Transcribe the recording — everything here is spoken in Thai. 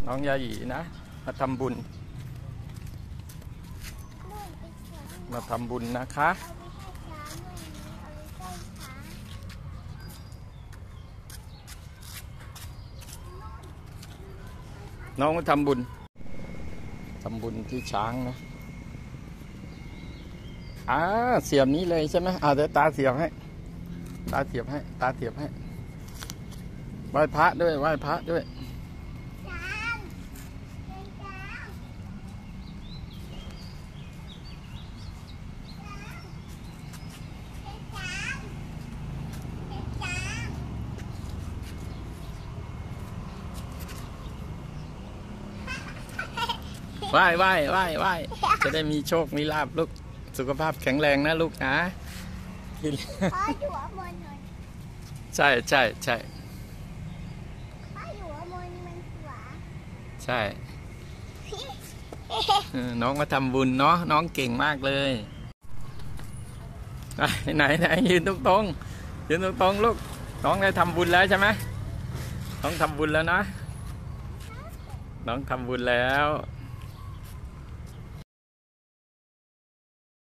น้องยาหยีนะมาทำบุญนะคะน้องมาทำบุญที่ช้างนะเสียบนี้เลยใช่ไหมเดี๋ยวตาเสียบให้ไหว้พระด้วยไหว้จะได้มีโชคมีลาภลูกสุขภาพแข็งแรงนะลูกนะใช่น้องมาทำบุญเนาะน้องเก่งมากเลยไหนยืนตรงลูกน้องได้ทำบุญแล้วใช่ไหมน้องทำบุญแล้วนะน้องทำบุญแล้ว